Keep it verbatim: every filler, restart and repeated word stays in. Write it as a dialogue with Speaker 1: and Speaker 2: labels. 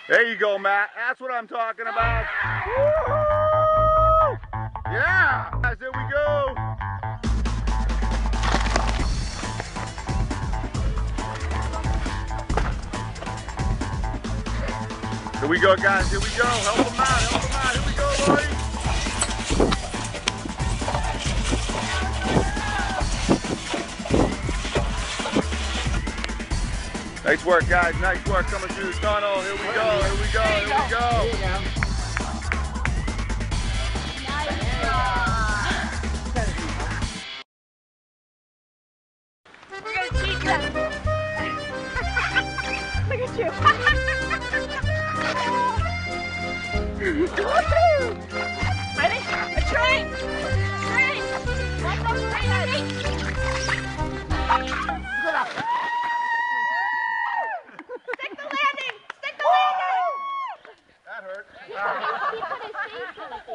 Speaker 1: There you go, Matt. That's what I'm talking about. Woo! Yeah! Guys, there we go. Here we go, guys. Here we go. Help them out. Help them out. Here we go, Lloyd. Nice work, guys. Nice work coming through the tunnel. Here we go. Here we go. Here we go.
Speaker 2: There you go.
Speaker 3: We're gonna cheat them. Look at you. Ready? A train! Train! One more train, ready?
Speaker 2: Good up.
Speaker 3: Stick the landing! Stick the landing!
Speaker 1: That hurt.
Speaker 3: He put his face on it.